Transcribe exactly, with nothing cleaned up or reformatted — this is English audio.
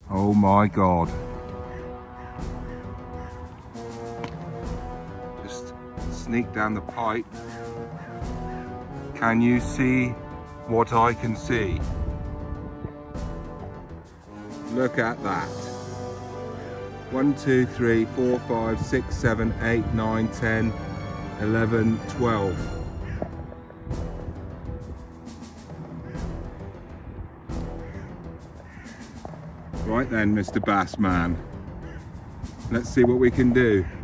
Oh my God. Just sneak down the pipe. Can you see what I can see? Look at that. One, two, three, four, five, six, seven, eight, nine, ten, eleven, twelve. Right then, Mister Bassman. Let's see what we can do.